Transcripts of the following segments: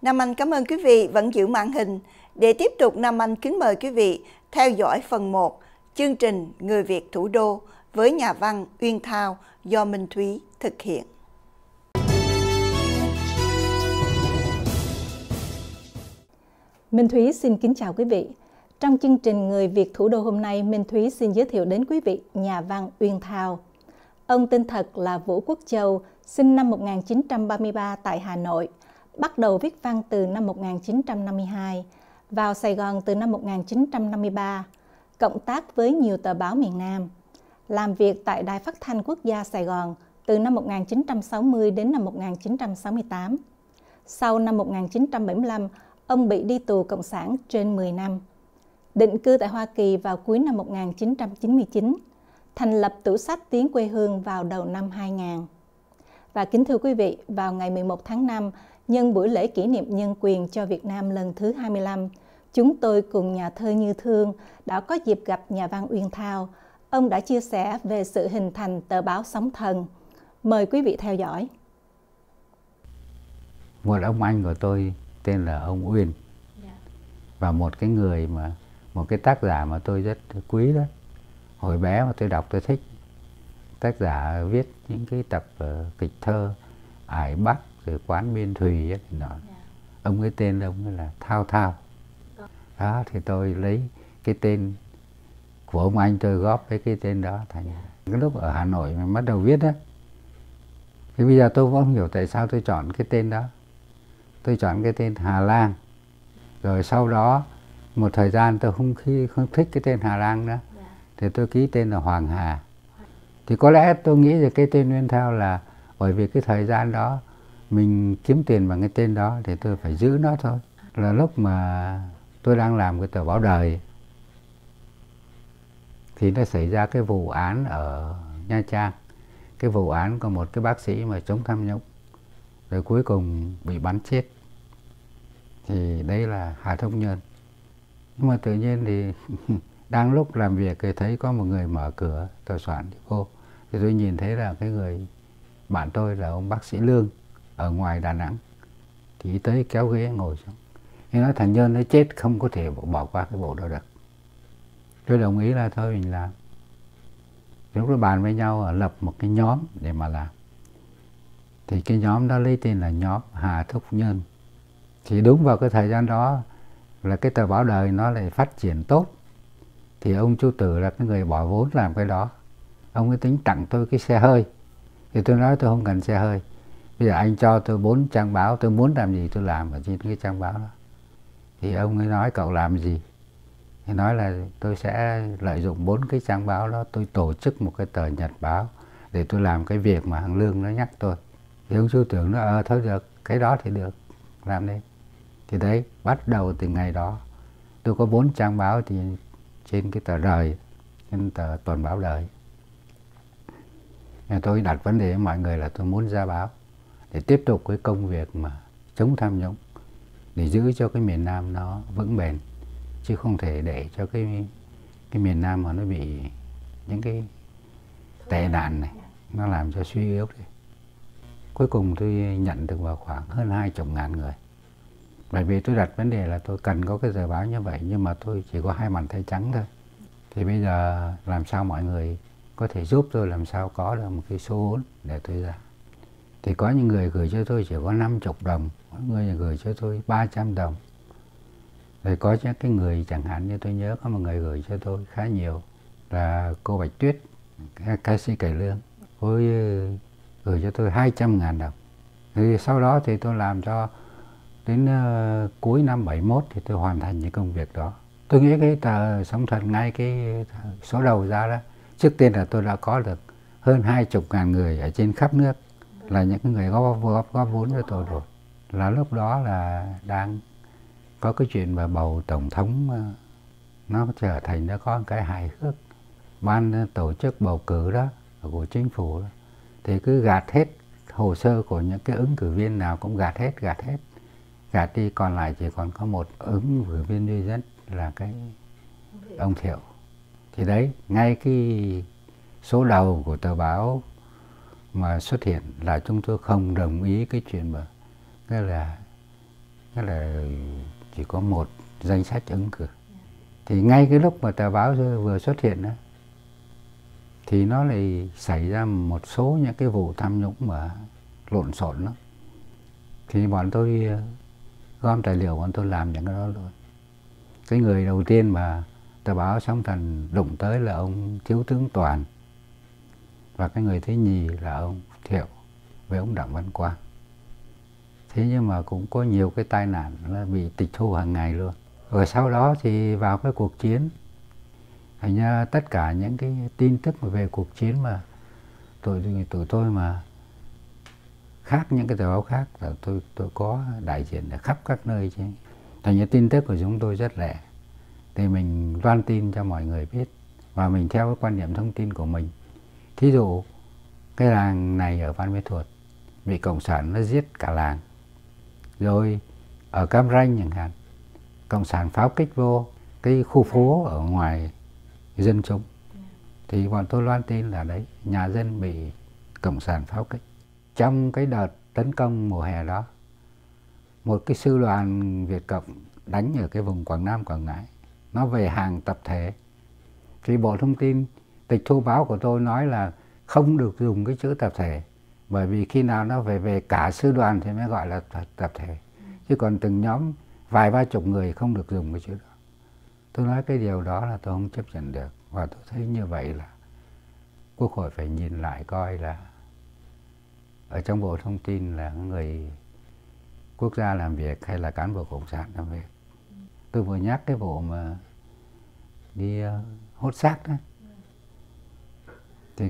Nam Anh cảm ơn quý vị vẫn giữ màn hình. Để tiếp tục, Nam Anh kính mời quý vị theo dõi phần 1 chương trình Người Việt Thủ đô với nhà văn Uyên Thao do Minh Thúy thực hiện. Minh Thúy xin kính chào quý vị. Trong chương trình Người Việt Thủ đô hôm nay, Minh Thúy xin giới thiệu đến quý vị nhà văn Uyên Thao. Ông tên thật là Vũ Quốc Châu, sinh năm 1933 tại Hà Nội, bắt đầu viết văn từ năm 1952, vào Sài Gòn từ năm 1953, cộng tác với nhiều tờ báo miền Nam, làm việc tại Đài Phát thanh Quốc gia Sài Gòn từ năm 1960 đến năm 1968. Sau năm 1975, ông bị đi tù Cộng sản trên 10 năm. Định cư tại Hoa Kỳ vào cuối năm 1999, thành lập tủ sách Tiếng Quê Hương vào đầu năm 2000. Và kính thưa quý vị, vào ngày 11 tháng 5, nhân buổi lễ kỷ niệm nhân quyền cho Việt Nam lần thứ 25, chúng tôi cùng nhà thơ Như Thương đã có dịp gặp nhà văn Uyên Thao. Ông đã chia sẻ về sự hình thành tờ báo Sóng Thần. Mời quý vị theo dõi. Một ông anh của tôi tên là ông Uyên, và một cái tác giả mà tôi rất quý đó. Hồi bé mà tôi đọc tôi thích. Tác giả viết những cái tập kịch thơ Ải Bắc rồi Quán Biên Thùy ấy, thì ông ấy tên ông ấy là Thao Thao. Đó thì tôi lấy cái tên của ông anh tôi góp với cái tên đó thành. Cái lúc ở Hà Nội mà bắt đầu viết á, thì bây giờ tôi cũng không hiểu tại sao tôi chọn cái tên đó. Tôi chọn cái tên Hà Lang. Rồi sau đó một thời gian tôi không thích cái tên Hà Lang nữa, thì tôi ký tên là Hoàng Hà. Thì có lẽ tôi nghĩ là cái tên Uyên Thao là bởi vì cái thời gian đó mình kiếm tiền bằng cái tên đó thì tôi phải giữ nó thôi. Là lúc mà tôi đang làm cái tờ báo Đời thì nó xảy ra cái vụ án ở Nha Trang. Cái vụ án có một cái bác sĩ mà chống tham nhũng rồi cuối cùng bị bắn chết. Thì đấy là Hà Thông Nhân. Nhưng mà tự nhiên thì đang lúc làm việc thì thấy có một người mở cửa tòa soạn đi vô. Thì tôi nhìn thấy là cái người bạn tôi là ông bác sĩ Lương ở ngoài Đà Nẵng. Thì tới kéo ghế ngồi xuống. Thì nói thằng Nhân nó chết không có thể bỏ qua cái bộ đó được. Tôi đồng ý là thôi mình làm. Lúc đó bàn với nhau lập một cái nhóm để mà làm. Thì cái nhóm đó lấy tên là nhóm Hà Thúc Nhân. Thì đúng vào cái thời gian đó là cái tờ báo Đời nó lại phát triển tốt. Thì ông Chu Tử là cái người bỏ vốn làm cái đó. Ông ấy tính tặng tôi cái xe hơi. Thì tôi nói tôi không cần xe hơi. Bây giờ anh cho tôi 4 trang báo, tôi muốn làm gì tôi làm ở trên cái trang báo đó. Thì ông ấy nói cậu làm gì? Thì nói là tôi sẽ lợi dụng 4 cái trang báo đó, tôi tổ chức một cái tờ nhật báo để tôi làm cái việc mà thằng Lương nó nhắc tôi. Thì ông Chu Tưởng nói thôi được, cái đó thì được, làm đi. Thì đấy, bắt đầu từ ngày đó tôi có 4 trang báo thì trên cái tờ Đời, trên tờ Tuần Báo Đời. Tôi đặt vấn đề với mọi người là tôi muốn ra báo để tiếp tục cái công việc mà chống tham nhũng, để giữ cho cái miền Nam nó vững bền, chứ không thể để cho cái miền Nam mà nó bị những cái tệ nạn này nó làm cho suy yếu đi. Cuối cùng tôi nhận được vào khoảng hơn 20.000 người. Bởi vì tôi đặt vấn đề là tôi cần có cái tờ báo như vậy, nhưng mà tôi chỉ có 2 bàn tay trắng thôi. Thì bây giờ làm sao mọi người có thể giúp tôi làm sao có được một cái số vốn để tôi ra. Thì có những người gửi cho tôi chỉ có 50 đồng, có người gửi cho tôi 300 đồng. Rồi có những cái người chẳng hạn như tôi nhớ có một người gửi cho tôi khá nhiều là cô Bạch Tuyết, ca sĩ cải lương. Cô gửi cho tôi 200.000 đồng. Thì sau đó thì tôi làm cho đến cuối năm 71 thì tôi hoàn thành những công việc đó. Tôi nghĩ cái tờ Sóng Thần ngay cái số đầu ra đó, trước tiên là tôi đã có được hơn 20.000 người ở trên khắp nước là những người góp vốn cho tôi rồi. Là lúc đó là đang có cái chuyện mà bầu tổng thống, nó trở thành nó có một cái hài hước. Ban tổ chức bầu cử đó của chính phủ đó, thì cứ gạt hết hồ sơ của những cái ứng cử viên nào cũng gạt hết. Gạt đi, còn lại chỉ còn có một ứng cử viên duy nhất là cái ông Thiệu. Thì đấy, ngay cái số đầu của tờ báo mà xuất hiện là chúng tôi không đồng ý cái chuyện mà cái là Tức là chỉ có một danh sách ứng cử. Thì ngay cái lúc mà tờ báo vừa xuất hiện đó, thì nó lại xảy ra một số những cái vụ tham nhũng mà lộn xộn lắm. Thì bọn tôi gom tài liệu, bọn tôi làm những cái đó luôn. Cái người đầu tiên mà tờ báo Sóng Thần đụng tới là ông Thiếu tướng Toàn, và cái người thứ nhì là ông Thiệu với ông Đặng Văn Quang. Thế nhưng mà cũng có nhiều cái tai nạn là bị tịch thu hàng ngày luôn. Rồi sau đó thì vào cái cuộc chiến, thành ra tất cả những cái tin tức về cuộc chiến mà tụi tôi mà khác những cái tờ báo khác là tôi có đại diện ở khắp các nơi chứ. Thành ra tin tức của chúng tôi rất lẻ, thì mình loan tin cho mọi người biết, và mình theo cái quan niệm thông tin của mình. Thí dụ cái làng này ở Phan Thiết Thuột bị cộng sản nó giết cả làng, rồi ở Cam Ranh chẳng hạn, cộng sản pháo kích vô cái khu phố ở ngoài dân chúng, thì bọn tôi loan tin là đấy, nhà dân bị cộng sản pháo kích. Trong cái đợt tấn công mùa hè đó, một cái sư đoàn Việt Cộng đánh ở cái vùng Quảng Nam, Quảng Ngãi, nó về hàng tập thể. Thì Bộ Thông tin tịch thu báo của tôi nói là không được dùng cái chữ tập thể, bởi vì khi nào nó về cả sư đoàn thì mới gọi là tập thể, chứ còn từng nhóm vài ba chục người không được dùng cái chữ đó. Tôi nói cái điều đó là tôi không chấp nhận được, và tôi thấy như vậy là Quốc hội phải nhìn lại coi là ở trong Bộ Thông tin là người quốc gia làm việc hay là cán bộ cộng sản làm việc. Tôi vừa nhắc cái vụ mà đi hốt xác đó, thì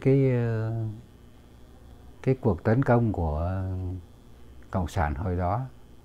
cái cuộc tấn công của cộng sản hồi đó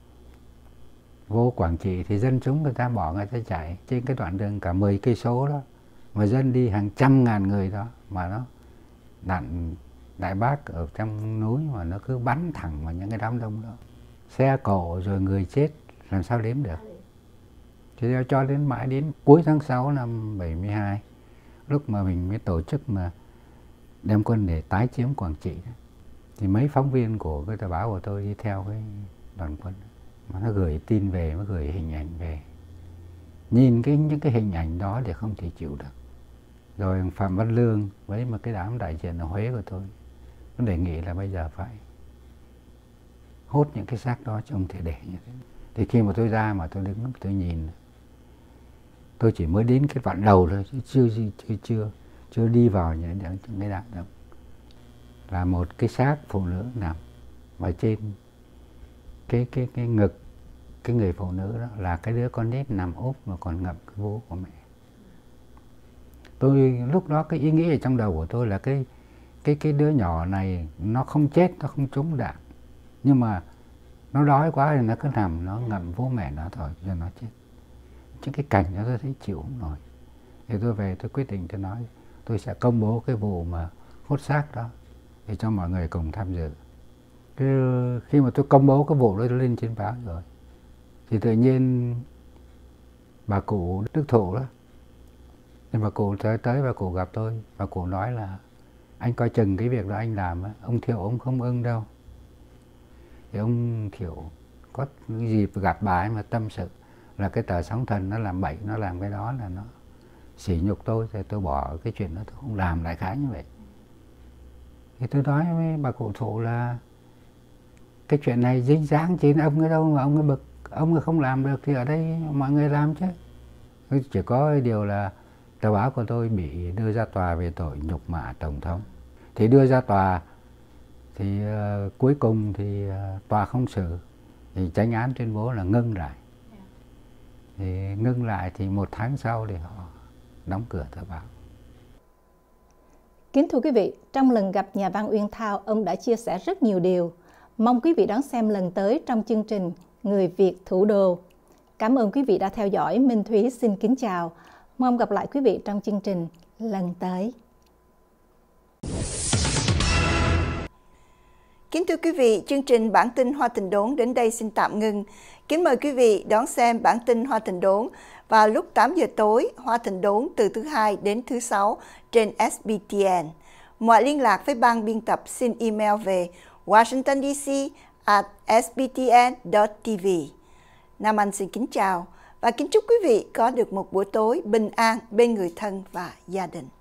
vô Quảng Trị, thì dân chúng người ta bỏ, người ta chạy trên cái đoạn đường cả 10 cây số đó, mà dân đi hàng trăm ngàn người đó, mà nó đạn Đại Bác ở trong núi mà nó cứ bắn thẳng vào những cái đám đông đó, xe cộ rồi người chết làm sao đếm được. Thì cho đến mãi đến cuối tháng 6 năm 72, lúc mà mình mới tổ chức mà đem quân để tái chiếm Quảng Trị, thì mấy phóng viên của cái tờ báo của tôi đi theo cái đoàn quân, mà nó gửi tin về, nó gửi hình ảnh về, nhìn những cái hình ảnh đó thì không thể chịu được. Rồi Phạm Văn Lương với một cái đám đại diện ở Huế của tôi, nó đề nghị là bây giờ phải hốt những cái xác đó chứ không thể để như thế. Thì khi mà tôi ra mà tôi đứng tôi nhìn, tôi chỉ mới đến cái đoạn đầu thôi, chứ chưa đi vào những cái đám đâu, là một cái xác phụ nữ nằm, và trên cái ngực cái người phụ nữ đó là cái đứa con nít nằm úp mà còn ngậm cái vú của mẹ. Tôi lúc đó cái ý nghĩ ở trong đầu của tôi là cái đứa nhỏ này nó không chết, nó không trúng đạn, nhưng mà nó đói quá thì nó cứ nằm, nó ngậm vú mẹ nó thôi cho nó chết. Chứ cái cảnh đó tôi thấy chịu không nổi. Thì tôi về tôi quyết định, tôi nói tôi sẽ công bố cái vụ mà hốt xác đó để cho mọi người cùng tham dự. Khi mà tôi công bố cái vụ đó lên trên báo rồi, thì tự nhiên bà cụ Đức Thụ đó, thì bà cụ tới bà cụ gặp tôi, bà cụ nói là anh coi chừng cái việc đó anh làm, ông Thiệu ông không ưng đâu. Thì ông Thiệu có cái gì gặp bà ấy mà tâm sự là cái tờ Sóng Thần nó làm bậy, nó làm cái đó là nó sỉ nhục tôi, thì tôi bỏ cái chuyện đó, tôi không làm, đại khái như vậy. Thì tôi nói với bà cụ Thụ là cái chuyện này dính dáng trên ông ấy đâu mà ông ấy bực, ông ấy không làm được thì ở đây mọi người làm chứ. Chỉ có điều là tờ báo của tôi bị đưa ra tòa về tội nhục mạ Tổng thống. Thì đưa ra tòa thì cuối cùng thì tòa không xử, thì chánh án tuyên bố là ngưng lại. Thì ngưng lại thì 1 tháng sau thì họ đóng cửa tờ báo. Kính thưa quý vị, trong lần gặp nhà văn Uyên Thao, ông đã chia sẻ rất nhiều điều. Mong quý vị đón xem lần tới trong chương trình Người Việt Thủ Đô. Cảm ơn quý vị đã theo dõi. Minh Thúy xin kính chào. Mong gặp lại quý vị trong chương trình lần tới. Kính thưa quý vị, chương trình Bản tin Hoa Tình Đốn đến đây xin tạm ngừng. Kính mời quý vị đón xem bản tin Hoa Tình Đốn vào lúc 8 giờ tối, Hoa Tình Đốn từ thứ Hai đến thứ Sáu trên SBTN. Mọi liên lạc với ban biên tập xin email về washingtondc@sbtn.tv. Nam Anh xin kính chào và kính chúc quý vị có được một buổi tối bình an bên người thân và gia đình.